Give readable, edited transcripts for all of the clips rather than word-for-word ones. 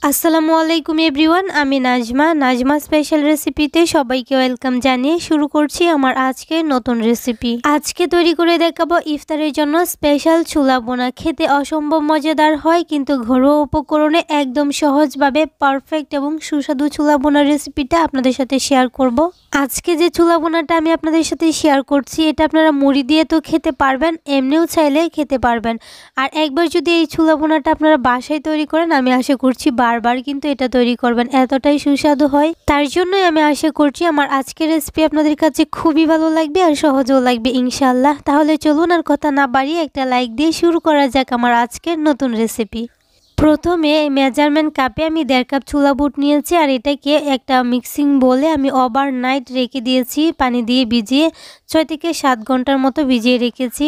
আসসালামু আলাইকুম এভরিওয়ান, আমি নাজমা স্পেশাল রেসিপিতে সবাইকে ওয়েলকাম জানিয়ে শুরু করছি আমার আজকের নতুন রেসিপি। আজকে তৈরি করে দেখাবো ইফতারের জন্য স্পেশাল ছোলা বোনা। খেতে অসম্ভব মজাদার হয়, কিন্তু ঘরোয়া উপকরণে একদম সহজভাবে পারফেক্ট এবং সুস্বাদু ছোলা বোনার রেসিপিটা আপনাদের সাথে শেয়ার করব। আজকে যে ছোলা বোনাটা আমি আপনাদের সাথে শেয়ার করছি, এটা আপনারা মুড়ি দিয়ে তো খেতে পারবেন, এমনিও চাইলে খেতে পারবেন। আর একবার যদি এই ছোলা বোনাটা আপনারা বাসায় তৈরি করেন, আমি আশা করছি বারবার কিন্তু এটা তৈরি করবেন, এতটাই সুস্বাদু হয়। তার জন্যই আমি আশা করছি আমার আজকের রেসিপি আপনাদের কাছে খুবই ভালো লাগবে আর সহজও লাগবে ইনশাআল্লাহ। তাহলে চলুন আর কথা না বাড়িয়ে একটা লাইক দিয়ে শুরু করা যাক আমার আজকের নতুন রেসিপি। প্রথমে মেজারমেন্ট কাপে আমি 1.5 কাপ ছোলা বুট নিয়েছি, আর এটাকে একটা মিক্সিং বলে আমি ওভারনাইট রেখে দিয়েছি, পানি দিয়ে ভিজিয়ে 6 থেকে 7 ঘন্টার মতো ভিজিয়ে রেখেছি।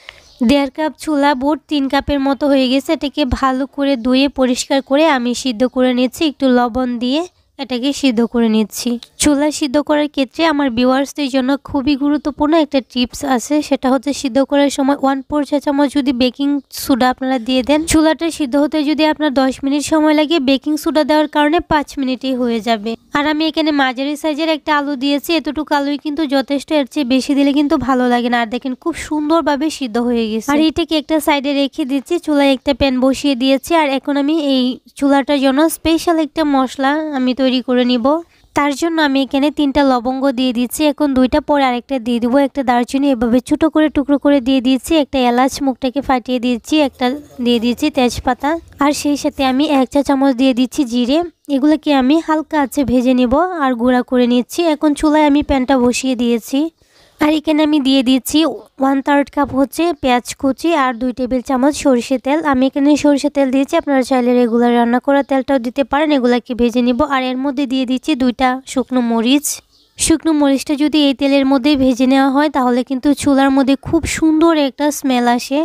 1.5 কাপ ছোলা বুট 3 কাপের মতো হয়ে গেছে। এটাকে ভালো করে ধুয়ে পরিষ্কার করে আমি সিদ্ধ করে নিচ্ছি, একটু লবণ দিয়ে এটাকে সিদ্ধ করে নিচ্ছি। ছোলা সিদ্ধ করার ক্ষেত্রে আমার ভিউয়ার্সদের জন্য খুবই গুরুত্বপূর্ণ একটা টিপস আছে, সেটা হচ্ছে সিদ্ধ করার সময় 1/4 চা চামচ যদি বেকিং সোডা আপনারা দিয়ে দেন, ছোলাটা সিদ্ধ হতে যদি আপনার 10 মিনিট সময় লাগে, বেকিং সোডা দেওয়ার কারণে 5 মিনিটেই হয়ে যাবে। আর আমি এখানে মাঝারি সাইজের একটা আলু দিয়েছি, এতটুকু আলুই কিন্তু যথেষ্ট, এর চেয়ে বেশি দিলে কিন্তু ভালো লাগে না। আর দেখেন খুব সুন্দরভাবে সিদ্ধ হয়ে গেছে। আর এটাকে একটা সাইডে রেখে দিচ্ছি, চুলায় একটা প্যান বসিয়ে দিয়েছি। আর এখন আমি এই চুলাটার জন্য স্পেশাল একটা মশলা আমি তৈরি করে নিব। তার জন্য আমি এখানে 3টা লবঙ্গ দিয়ে দিচ্ছি, এখন 2টা পরে আরেকটা দিয়ে দিব, একটা দারচিনি এভাবে ছোট করে টুকরো করে দিয়ে দিয়েছি, একটা এলাচ মুখটাকে ফাটিয়ে দিয়েছি, একটা দিয়ে দিয়েছি তেজপাতা, আর সেই সাথে আমি 1 চা চামচ দিয়ে দিচ্ছি জিরে। এগুলোকে আমি হালকা আঁচে ভেজে নিব আর গুঁড়া করে নিচ্ছি। এখন চুলায় আমি প্যানটা বসিয়ে দিয়েছি, আর এখানে আমি দিয়ে দিচ্ছি 1/3 কাপ হচ্ছে পেঁয়াজ কুচি আর 2 টেবিল চামচ সরষের তেল। আমি এখানে সরষের তেল দিয়েছি, আপনারা চাইলে রেগুলার রান্না করা তেলটাও দিতে পারেন। এগুলাকে ভেজে নিব, আর এর মধ্যে দিয়ে দিচ্ছি 2টা শুকনো মরিচ। শুকনো মরিচটা যদি এই তেলের মধ্যে ভেজে নেওয়া হয়, তাহলে কিন্তু চুলার মধ্যে খুব সুন্দর একটা স্মেল আসে,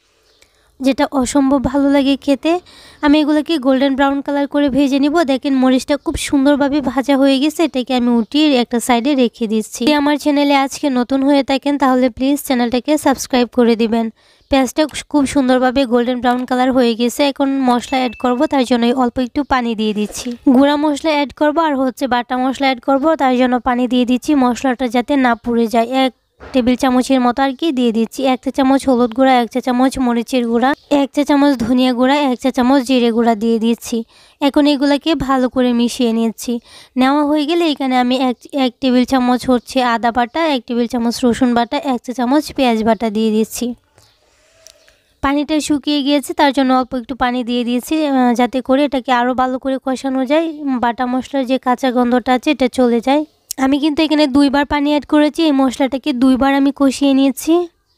যেটা অসম্ভব ভালো লাগে খেতে। আমি এগুলোকে গোল্ডেন ব্রাউন কালার করে ভেজে নিব। দেখেন মরিচটা খুব সুন্দরভাবে ভাজা হয়ে গেছে, এটাকে আমি উঠিয়ে একটা সাইডে রেখে দিচ্ছি। যদি আমার চ্যানেলে আজকে নতুন হয়ে থাকেন, তাহলে প্লিজ চ্যানেলটাকে সাবস্ক্রাইব করে দিবেন। পেঁয়াজটা খুব সুন্দরভাবে গোল্ডেন ব্রাউন কালার হয়ে গেছে। এখন মশলা অ্যাড করব, তার জন্য অল্প একটু পানি দিয়ে দিচ্ছি। গুঁড়া মশলা অ্যাড করব আর হচ্ছে বাটা মশলা অ্যাড করব, তার জন্য পানি দিয়ে দিচ্ছি, মশলাটা যাতে না পুড়ে যায়। 1 টেবিল চামচের মতো আর কি দিয়ে দিচ্ছি। 1 চা চামচ হলুদ গুঁড়া, 1 চা চামচ মরিচের গুঁড়া, 1 চা চামচ ধনিয়া গুঁড়া, 1 চা চামচ জিরে গুঁড়া দিয়ে দিচ্ছি। এখন এগুলাকে ভালো করে মিশিয়ে নিচ্ছি। নেওয়া হয়ে গেলে এখানে আমি 1 টেবিল চামচ হচ্ছে আদা বাটা, 1 টেবিল চামচ রসুন বাটা, 1 চা চামচ পেঁয়াজ বাটা দিয়ে দিচ্ছি। পানিটা শুকিয়ে গিয়েছে, তার জন্য অল্প একটু পানি দিয়ে দিয়েছি, যাতে করে এটাকে আরও ভালো করে কষানো যায়, বাটা মশলার যে কাঁচা গন্ধটা আছে এটা চলে যায়। আমি কিন্তু এখানে 2বার পানি অ্যাড করেছি, এই মশলাটাকে 2বার আমি কষিয়ে নিয়েছি।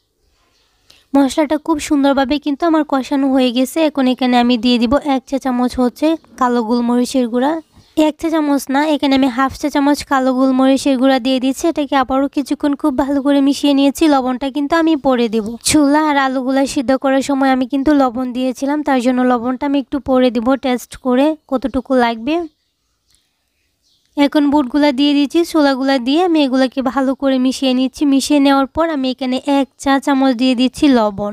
মশলাটা খুব সুন্দরভাবে কিন্তু আমার কষানো হয়ে গেছে। এখন এখানে আমি দিয়ে দিব 1 চা চামচ হচ্ছে কালো গোলমরিচের গুঁড়া। 1 চা চামচ না, এখানে আমি 1/2 চা চামচ কালো গোলমরিচের গুঁড়া দিয়ে দিচ্ছি। এটাকে আবারও কিছুক্ষণ খুব ভালো করে মিশিয়ে নিয়েছি। লবণটা কিন্তু আমি পরে দেব। ছোলা আর আলুগুলা সিদ্ধ করার সময় আমি কিন্তু লবণ দিয়েছিলাম, তার জন্য লবণটা আমি একটু পরে দেব, টেস্ট করে কতটুকু লাগবে। এখন বুটগুলা দিয়ে দিচ্ছি, ছোলাগুলা দিয়ে আমি এগুলাকে ভালো করে মিশিয়ে নিচ্ছি। মিশিয়ে নেওয়ার পর আমি এখানে 1 চা চামচ দিয়ে দিচ্ছি লবণ।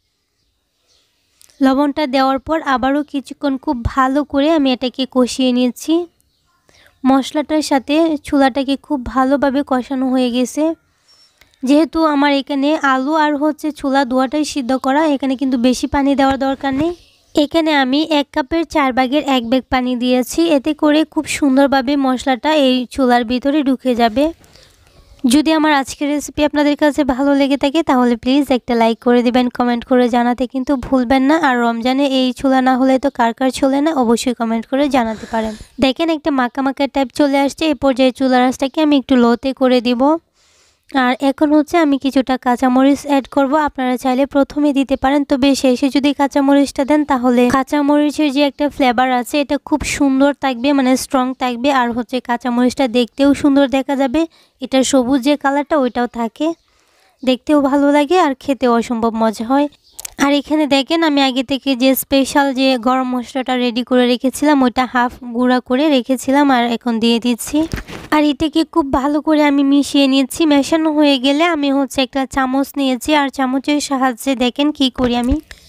লবণটা দেওয়ার পর আবারও কিছুক্ষণ খুব ভালো করে আমি এটাকে কষিয়ে নিচ্ছি। মশলাটার সাথে ছোলাটাকে খুব ভালোভাবে কষানো হয়ে গেছে। যেহেতু আমার এখানে আলু আর হচ্ছে ছোলা দুয়াটাই সিদ্ধ করা, এখানে কিন্তু বেশি পানি দেওয়ার দরকার নেই। এখানে আমি 1 কাপের 4 ভাগের 1 ভাগ পানি দিয়েছি, এতে করে খুব সুন্দরভাবে মশলাটা এই ছোলার ভিতরে ঢুকে যাবে। যদি আমার আজকের রেসিপি আপনাদের কাছে ভালো লেগে থাকে, তাহলে প্লিজ একটা লাইক করে দিবেন, কমেন্ট করে জানাতে কিন্তু ভুলবেন না। আর রমজানে এই ছোলা না হলে তো কার কার চলে না, অবশ্যই কমেন্ট করে জানাতে পারেন। দেখেন একটা মাখা মাখা টাইপ চলে আসছে, এই পর্যায়ে চুলার আঁচটাকে আমি একটু লোতে করে দিব। আর এখন হচ্ছে আমি কিছুটা কাঁচামরিচ অ্যাড করব, আপনারা চাইলে প্রথমে দিতে পারেন, তবে শেষে যদি কাঁচামরিচটা দেন, তাহলে কাঁচামরিচের যে একটা ফ্লেভার আছে এটা খুব সুন্দর থাকবে, মানে স্ট্রং থাকবে, আর হচ্ছে কাঁচামরিচটা দেখতেও সুন্দর দেখা যাবে। এটার সবুজ যে কালারটা ওইটাও থাকে, দেখতেও ভালো লাগে আর খেতেও অসম্ভব মজা হয়। আর এখানে দেখেন আমি আগে থেকে যে স্পেশাল যে গরম মশলাটা রেডি করে রেখেছিলাম, ওইটা হাফ গুঁড়া করে রেখেছিলাম, আর এখন দিয়ে দিচ্ছি। আর এটাকে খুব ভালো করে আমি মিশিয়ে নিয়েছি। মেশানো হয়ে গেলে আমি হচ্ছে একটা চামচ নিয়েছি, আর চামচের সাহায্যে দেখেন কি করি, আমি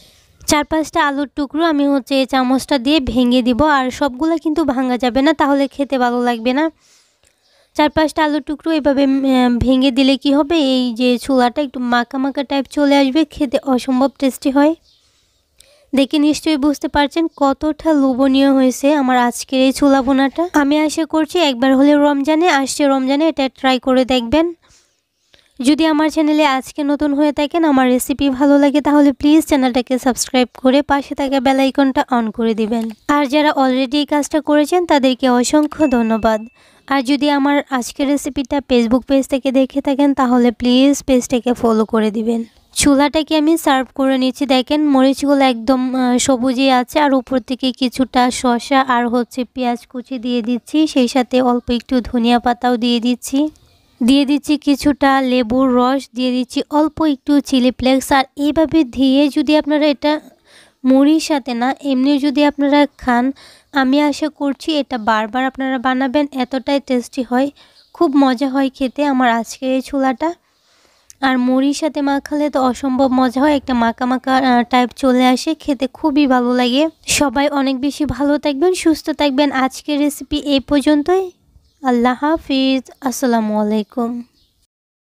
4-5টা আলুর টুকরো আমি হচ্ছে এই চামচটা দিয়ে ভেঙে দিব। আর সবগুলো কিন্তু ভাঙা যাবে না, তাহলে খেতে ভালো লাগবে না। 4-5টা আলুর টুকরো এভাবে ভেঙে দিলে কি হবে, এই যে ছোলাটা একটু মাখা মাখা টাইপ চলে আসবে, খেতে অসম্ভব টেস্টি হয়। দেখে নিশ্চয়ই বুঝতে পারছেন কতটা লোভনীয় হয়েছে আমার আজকের এই ছোলা ভুনাটা। আমি আশা করছি একবার হলে আসছে রমজানে এটা ট্রাই করে দেখবেন। যদি আমার চ্যানেলে আজকে নতুন হয়ে থাকেন, আমার রেসিপি ভালো লাগে, তাহলে প্লিজ চ্যানেলটাকে সাবস্ক্রাইব করে পাশে থাকা বেল আইকনটা অন করে দিবেন। আর যারা অলরেডি এই কাজটা করেছেন তাদেরকে অসংখ্য ধন্যবাদ। আর যদি আমার আজকের রেসিপিটা ফেসবুক পেজ থেকে দেখে থাকেন, তাহলে প্লিজ পেজটাকে ফলো করে দিবেন। ছোলাটাকে আমি সার্ভ করে নিচ্ছি। দেখেন মরিচগুলো একদম সবুজই আছে, আর উপর থেকে কিছুটা শসা আর হচ্ছে পেঁয়াজ কুচি দিয়ে দিচ্ছি, সেই সাথে অল্প একটু ধনিয়া পাতাও দিয়ে দিচ্ছি কিছুটা লেবুর রস, দিয়ে দিচ্ছি অল্প একটু চিলি ফ্লেক্স। আর এইভাবে দিয়ে যদি আপনারা এটা মুড়ির সাথে না এমনি যদি আপনারা খান, আমি আশা করছি এটা বারবার আপনারা বানাবেন, এতটাই টেস্টি হয়, খুব মজা হয় খেতে আমার আজকের এই ছোলাটা। আর মুড়ির সাথে মাখালে তো অসম্ভব মজা হয়, একটা মাখা মাখা টাইপ চলে আসে, খেতে খুবই ভালো লাগে। সবাই অনেক বেশি ভালো থাকবেন, সুস্থ থাকবেন। আজকের রেসিপি এই পর্যন্তই। আল্লাহ হাফিজ, আসসালামু আলাইকুম।